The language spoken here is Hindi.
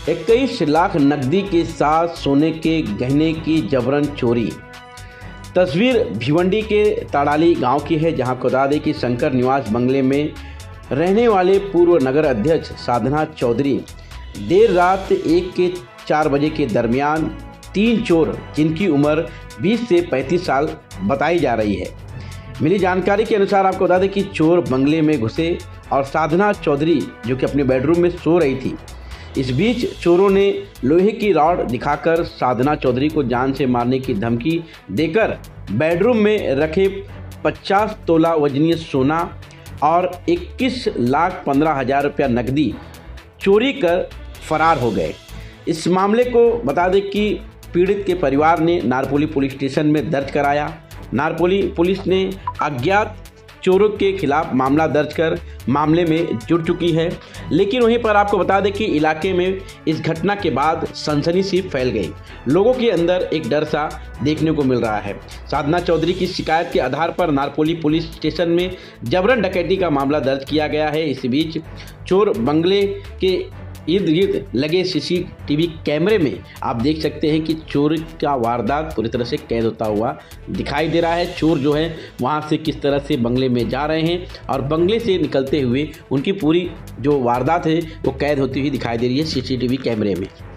21 लाख नकदी के साथ सोने के गहने की जबरन चोरी। तस्वीर भिवंडी के ताड़ाली गांव की है, जहां आपको बता दें कि शंकर निवास बंगले में रहने वाले पूर्व नगर अध्यक्ष साधना चौधरी देर रात 1 से 4 बजे के दरमियान 3 चोर, जिनकी उम्र 20 से 35 साल बताई जा रही है। मिली जानकारी के अनुसार आपको बता दें कि चोर बंगले में घुसे और साधना चौधरी जो कि अपने बेडरूम में सो रही थी। इस बीच चोरों ने लोहे की रॉड दिखाकर साधना चौधरी को जान से मारने की धमकी देकर बेडरूम में रखे 50 तोला वजनीय सोना और 21,15,000 रुपया नकदी चोरी कर फरार हो गए। इस मामले को बता दें कि पीड़ित के परिवार ने नारपोली पुलिस स्टेशन में दर्ज कराया। नारपोली पुलिस ने अज्ञात चोरों के खिलाफ मामला दर्ज कर मामले में जुट चुकी है। लेकिन वहीं पर आपको बता दें कि इलाके में इस घटना के बाद सनसनी सी फैल गई। लोगों के अंदर एक डर सा देखने को मिल रहा है। साधना चौधरी की शिकायत के आधार पर नारपोली पुलिस स्टेशन में जबरन डकैती का मामला दर्ज किया गया है। इसी बीच चोर बंगले के इर्द गिर्द लगे सीसीटीवी कैमरे में आप देख सकते हैं कि चोरी का वारदात पूरी तरह से कैद होता हुआ दिखाई दे रहा है। चोर जो है वहां से किस तरह से बंगले में जा रहे हैं और बंगले से निकलते हुए उनकी पूरी जो वारदात है वो कैद होती हुई दिखाई दे रही है सीसीटीवी कैमरे में।